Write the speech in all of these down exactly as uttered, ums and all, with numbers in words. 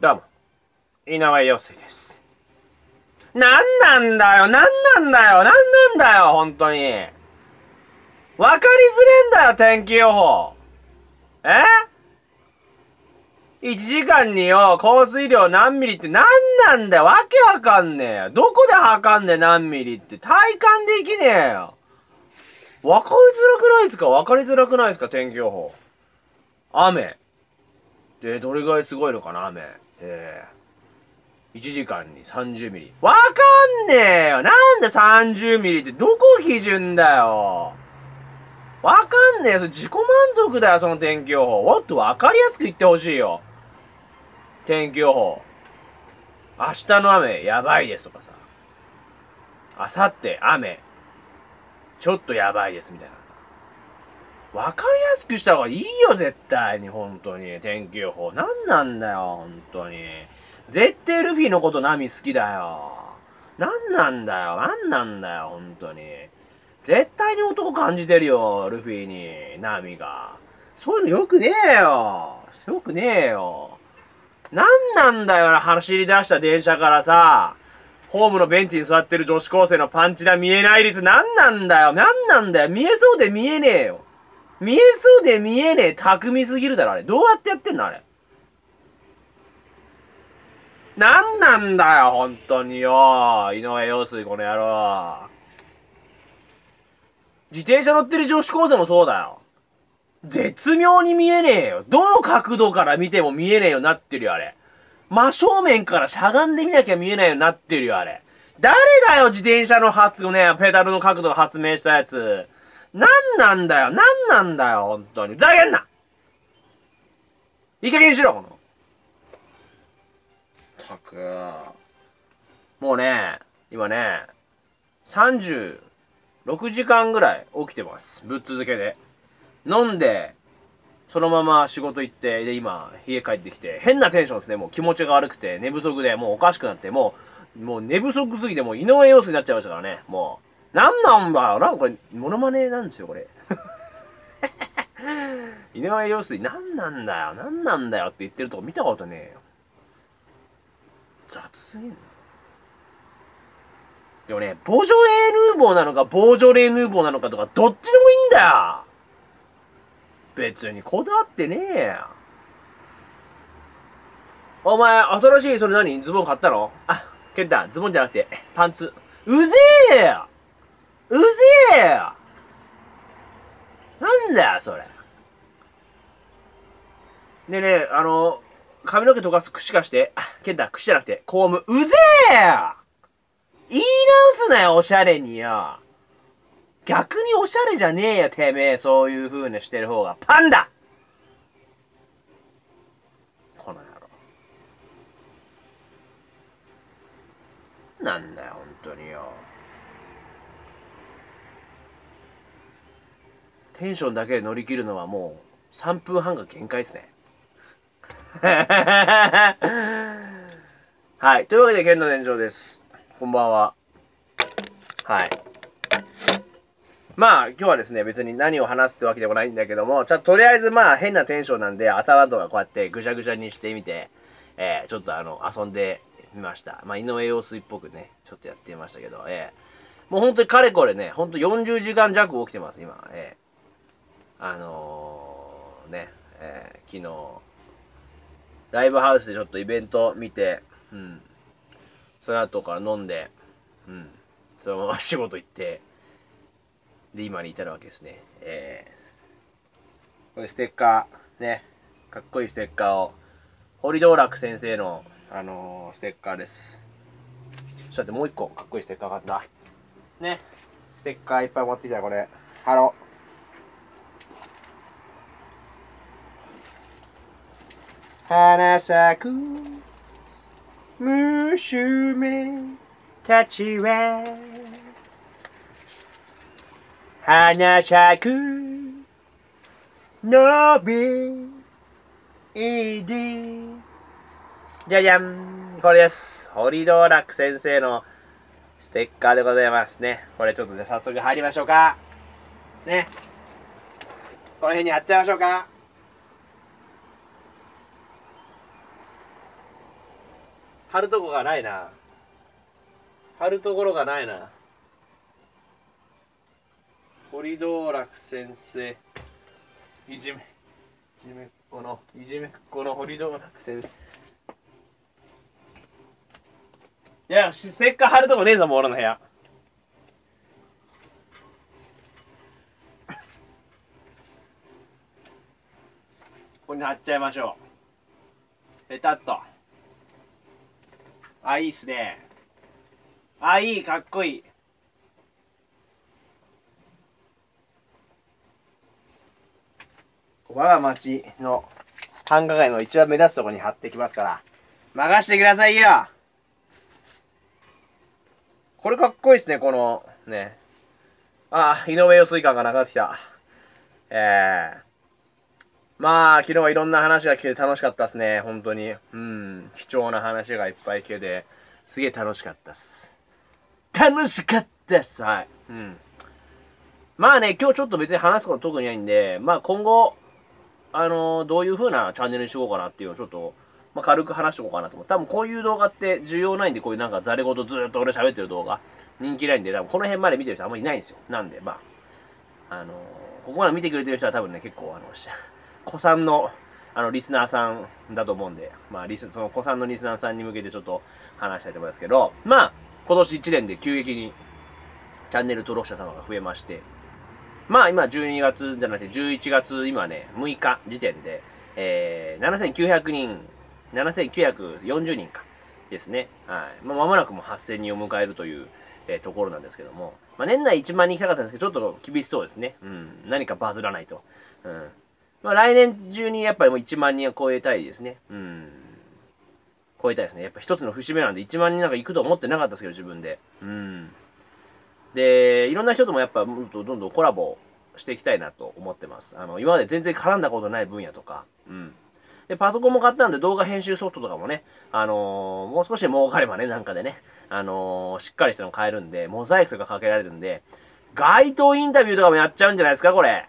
どうも、井上陽水です。なんなんだよ、なんなんだよ、なんなんだよ、ほんとに。わかりづれんだよ、天気予報。え ?いち 時間によ、降水量何ミリってなんなんだよ、わけわかんねえよ。どこで測んねえ、何ミリって。体感できねえよ。わかりづらくないですかわかりづらくないですか天気予報。雨。で、どれぐらいすごいのかな雨。えー。いちじかんにさんじゅうミリ。わかんねえよ。なんでさんじゅうミリってどこ基準だよ。わかんねえよ。それ自己満足だよ、その天気予報。もっとわかりやすく言ってほしいよ。天気予報。明日の雨、やばいですとかさ。明後日、雨。ちょっとやばいです、みたいな。わかりやすくした方がいいよ、絶対に。本当に。天気予報。なんなんだよ、本当に。絶対ルフィのことナミ好きだよ。なんなんだよ、なんなんだよ、本当に。絶対に男感じてるよ、ルフィに、ナミが。そういうのよくねえよ。よくねえよ。なんなんだよ、走り出した電車からさ、ホームのベンチに座ってる女子高生のパンチラ見えない率なんなんだよ、なんなんだよ、見えそうで見えねえよ。見えそうで見えねえ、巧みすぎるだろ、あれ。どうやってやってんの、あれ。なんなんだよ、本当によ。井上陽水、この野郎。自転車乗ってる女子高生もそうだよ。絶妙に見えねえよ。どの角度から見ても見えねえようになってるよ、あれ。真正面からしゃがんでみなきゃ見えないようになってるよ、あれ。誰だよ、自転車の発、ね、ペダルの角度を発明したやつ。なんなんだよ、なんなんだよ、本当に。ふざけんないい加減にしろ、この。たく。もうね、今ね、さんじゅうろくじかんぐらい起きてます。ぶっ続けで。飲んで、そのまま仕事行って、で、今、家帰ってきて、変なテンションですね。もう気持ちが悪くて、寝不足で、もうおかしくなって、もう、もう寝不足すぎて、もう井上陽水になっちゃいましたからね。もう、なんなんだよ。なんかこれ、モノマネなんですよ、これ。井上陽水、なんなんだよ。なんなんだよって言ってるとこ見たことねえよ。雑すぎんな。でもね、ボジョレ・ヌーボーなのか、ボージョレ・ヌーボーなのかとか、どっちでもいいんだよ。別にこだわってねえよ。お前、新しいそれ何ズボン買ったのあ、ケンタ、ズボンじゃなくて、パンツ。うぜえようぜえよなんだよ、それ。ねえねえ、あの、髪の毛溶かす櫛貸して。あ、ケンタ、櫛じゃなくて、コーム。うぜえよ言い直すなよ、おしゃれによ。逆におしゃれじゃねえよ、てめえ。そういう風にしてる方が。パンダこの野郎。なんだよ、本当によ。テンションだけで乗り切るのはもうさんぷんはんが限界ですね。はい。というわけで、剣の伝承です。こんばんは。はい。まあ、今日はですね、別に何を話すってわけでもないんだけども、ちょっととりあえずまあ、変なテンションなんで、頭とかこうやってぐちゃぐちゃにしてみて、えー、ちょっとあの、遊んでみました。まあ、井上陽水っぽくね、ちょっとやってみましたけど、えー、もう本当にかれこれね、本当よんじゅうじかん弱起きてます、今。えー、あのー、ね、えー、昨日、ライブハウスでちょっとイベント見て、うん。その後から飲んで、うん。そのまま仕事行って、で、今に至るわけですね。えー、これステッカー、ね。かっこいいステッカーを、堀道楽先生の、あのー、ステッカーです。そしたらもう一個、かっこいいステッカーがあった。ね。ステッカーいっぱい持ってきたよ、これ。ハロー。花咲く娘たちは花咲く伸びいでじゃじゃんこれです。堀道楽先生のステッカーでございますね。これちょっとじゃあ早速入りましょうかね。この辺に貼っちゃいましょうか。 貼るとこがないな。貼るところがないな。堀道楽先生。いじめ。いじめっ子の、いじめっ子の堀道楽先生。いや、せっかく貼るとこねえぞ、もう俺の部屋。ここに貼っちゃいましょう。ペタッと。あ、いいっすね。あ、いい、かっこいい。我が町の繁華街の一番目立つところに貼ってきますから、任してくださいよ。これかっこいいっすね、この、ね。あ、井上陽水感がなくなってきた。ええー。まあ、昨日はいろんな話が聞けて楽しかったっすね、本当に。うん、貴重な話がいっぱい聞けて、すげえ楽しかったっす。楽しかったっす。はい。うん。まあね、今日ちょっと別に話すこと特にないんで、まあ今後、あのー、どういう風なチャンネルにしようかなっていうのをちょっと、まあ、軽く話しておこうかなと思う。多分こういう動画って需要ないんで、こういうなんかザレ言ずーっと俺喋ってる動画、人気ないんで、多分この辺まで見てる人あんまりいないんですよ。なんで、まあ、あのー、ここまで見てくれてる人は多分ね、結構、あの、子さんの、あの、リスナーさんだと思うんで、まあ、リス、その子さんのリスナーさんに向けてちょっと話したいと思いますけど、まあ、今年いちねんで急激にチャンネル登録者様が増えまして、まあ今じゅうにがつじゃなくてじゅういちがつ今ね、むいか時点で、えー、ななせんきゅうひゃくにん、ななせんきゅうひゃくよんじゅうにんかですね。はい。まあ間もなくもはっせんにんを迎えるという、えー、ところなんですけども、まあ年内いちまんにん行きたかったんですけど、ちょっと厳しそうですね。うん。何かバズらないと。うん。まあ来年中にやっぱりもういちまんにんは超えたいですね。うん。超えたいですね。やっぱ一つの節目なんでいちまんにんなんか行くと思ってなかったですけど、自分で。うん。で、いろんな人ともやっぱもっとどんどんコラボしていきたいなと思ってます。あの、今まで全然絡んだことない分野とか、うん。で、パソコンも買ったんで動画編集ソフトとかもね、あのー、もう少し儲かればね、なんかでね、あのー、しっかりしたの買えるんで、モザイクとかかけられるんで、街頭インタビューとかもやっちゃうんじゃないですか、これ。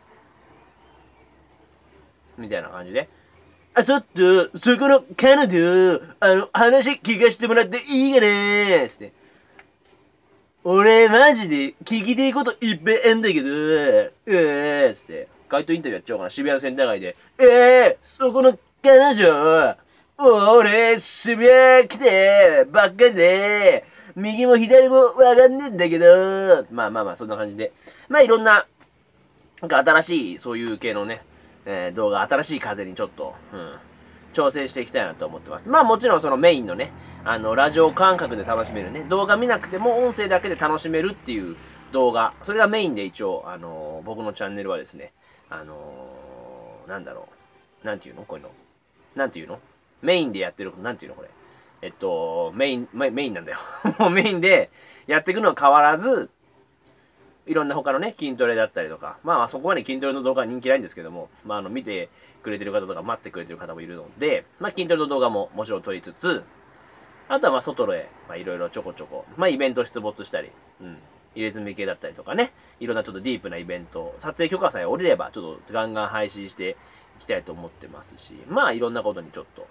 みたいな感じで。あ、ちょっと、そこの彼女、あの、話聞かせてもらっていいかなーって。俺、マジで聞きてえこといっぱいあんだけど、ええー、つって、街頭インタビューやっちゃおうかな、渋谷のセンター街で。ええー、そこの彼女、俺、渋谷来てばっかりで、右も左もわかんねえんだけど、まあまあまあ、そんな感じで。まあいろんな、なんか新しい、そういう系のね、えー、動画、新しい風にちょっと、うん。挑戦していきたいなと思ってます。まあもちろんそのメインのね、あの、ラジオ感覚で楽しめるね、動画見なくても音声だけで楽しめるっていう動画、それがメインで一応、あのー、僕のチャンネルはですね、あのー、なんだろう、なんていうのこういうの。なんていうのメインでやってること、なんていうのこれ。えっと、メイン、メインなんだよ。もうメインでやっていくのは変わらず、いろんな他のね、筋トレだったりとか、まあそこまで筋トレの動画は人気ないんですけども、まああの見てくれてる方とか待ってくれてる方もいるので、まあ筋トレの動画ももちろん撮りつつ、あとはまあ外へ、まあいろいろちょこちょこ、まあイベント出没したり、うん、入れ墨系だったりとかね、いろんなちょっとディープなイベント、撮影許可さえ下りれば、ちょっとガンガン配信していきたいと思ってますし、まあいろんなことにちょっと、うん、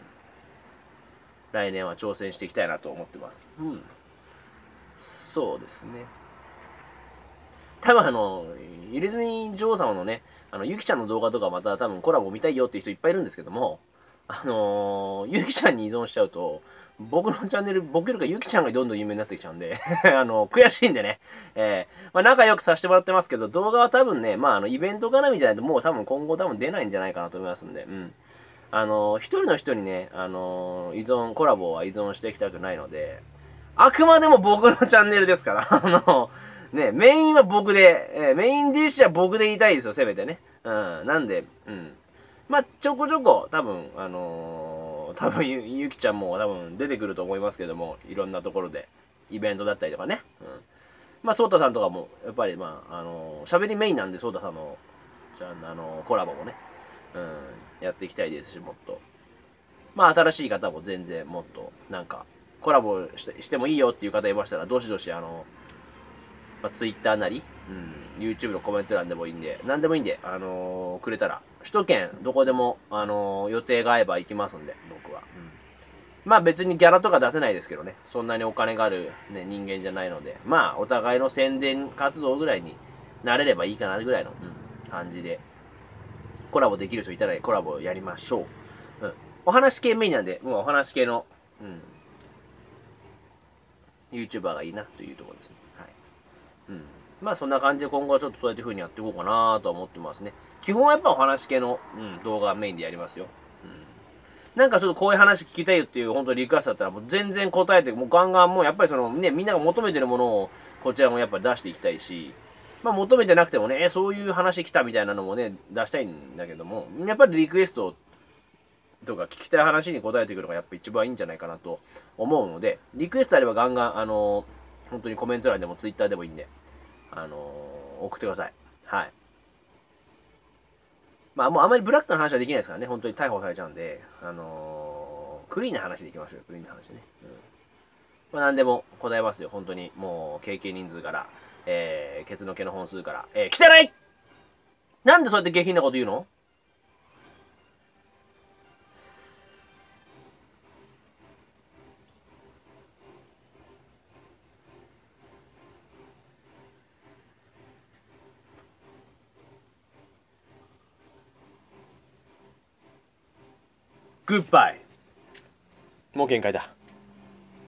来年は挑戦していきたいなと思ってます。うん。そうですね。多分あの、入れ墨女王様のね、あの、ゆきちゃんの動画とかまた多分コラボ見たいよっていう人いっぱいいるんですけども、あのー、ゆきちゃんに依存しちゃうと、僕のチャンネル、僕よりかゆきちゃんがどんどん有名になってきちゃうんであの、悔しいんでね、えー、まあ仲良くさせてもらってますけど、動画は多分ね、まああの、イベント絡みじゃないともう多分今後多分出ないんじゃないかなと思いますんで、うん。あのー、一人の人にね、あのー、依存、コラボは依存していきたくないので、あくまでも僕のチャンネルですから、あのね、メインは僕で、えー、メインディッシュは僕で言いたいですよ、せめてね。うん、なんで、うん。まあ、ちょこちょこ、多分、あのー、多分ゆ、ゆきちゃんも多分出てくると思いますけども、いろんなところで、イベントだったりとかね。うん。まあ、ソータさんとかも、やっぱり、まあ、あのー、喋りメインなんで、ソータさんの、じゃあ、あのー、コラボもね、うん、やっていきたいですし、もっと。まあ、新しい方も全然もっと、なんか、コラボして、してもいいよっていう方いましたら、どしどし、あのー、まあ、Twitter なり、うん、YouTube のコメント欄でもいいんで、何でもいいんで、あのー、くれたら、首都圏どこでも、あのー、予定が合えば行きますんで、僕は。うん、 まあ別にギャラとか出せないですけどね。そんなにお金がある、ね、人間じゃないので。まあお互いの宣伝活動ぐらいになれればいいかなぐらいの、うん、感じで。コラボできる人いたらコラボやりましょう。うん。お話系メインなんで、もうお話系の、うん。YouTuber がいいなというところですね。はい。うん。まあそんな感じで今後はちょっとそうやって風にやっていこうかなとは思ってますね。基本はやっぱお話系の、うん、動画メインでやりますよ。うん。なんかちょっとこういう話聞きたいよっていう本当にリクエストだったらもう全然答えて、もうガンガンもうやっぱりそのね、みんなが求めてるものをこちらもやっぱり出していきたいし、まあ求めてなくてもね、そういう話来たみたいなのもね、出したいんだけども、やっぱりリクエストとか聞きたい話に答えていくのがやっぱ一番いいんじゃないかなと思うので、リクエストあればガンガン、あのー、本当にコメント欄でもツイッターでもいいんで、あのー、送ってください。はい。まあもうあまりブラックな話はできないですからね、本当に逮捕されちゃうんで、あのー、クリーンな話でいきましょうよ、クリーンな話ね。うん。まあ何でも答えますよ、本当に。もう経験人数から、えー、ケツの毛の本数から、えー、汚いなんでそうやって下品なこと言うの？グッバイ。もう限界だ。